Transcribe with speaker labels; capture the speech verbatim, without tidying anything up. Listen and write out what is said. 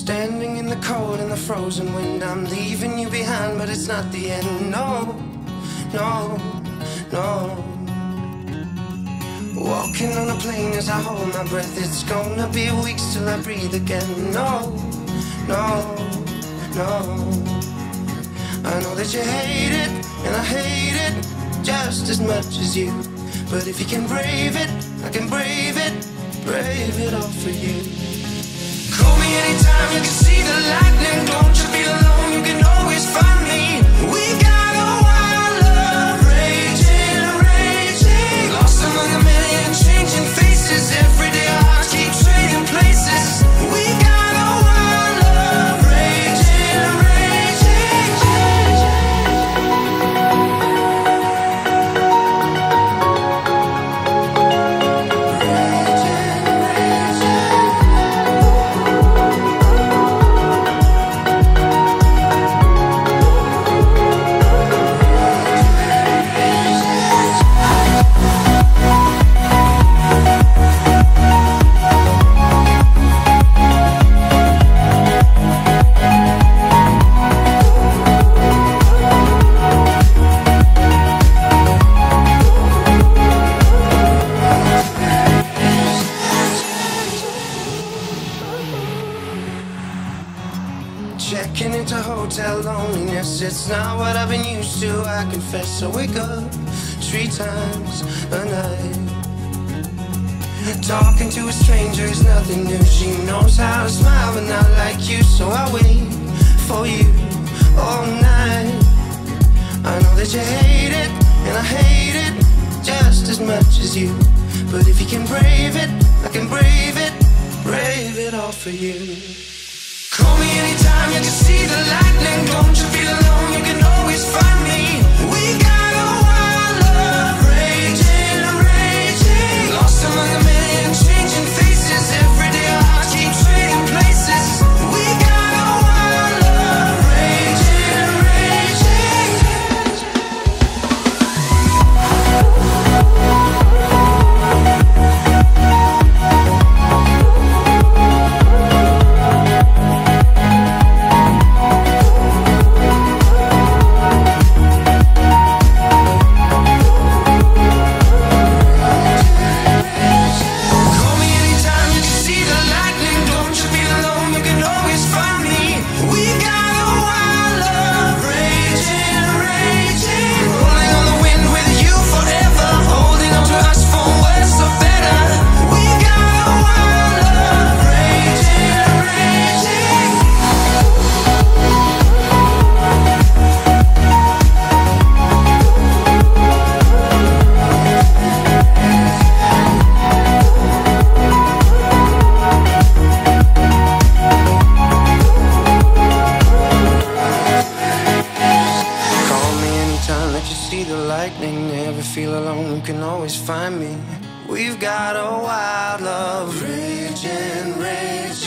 Speaker 1: Standing in the cold and the frozen wind, I'm leaving you behind, but it's not the end. No, no, no. Walking on a plane as I hold my breath, it's gonna be weeks till I breathe again. No, no, no. I know that you hate it, and I hate it just as much as you. But if you can brave it, I can brave it, brave it all for you. Call me anytime, you can see the lightning. Don't you feel alone, you can always find me. We got a wild love, raging, raging. Lost among a million changing faces. Every day our hearts keep trading places. We got a wild love, raging, raging. Checking into hotel loneliness, it's not what I've been used to, I confess. I wake up three times a night. Talking to a stranger is nothing new. She knows how to smile but not like you, so I wait for you all night. I know that you hate it, and I hate it just as much as you. But if you can brave it, I can brave it, brave it all for you. Call me anytime, you can see the lightning. Don't you feel alone, you can always find me. We got a wild love, raging, raging. Lost among a million changing faces. Every day our hearts keep trading places. We got a wild love, raging, raging. Never feel alone, you can always find me. We've got a wild love, raging, raging.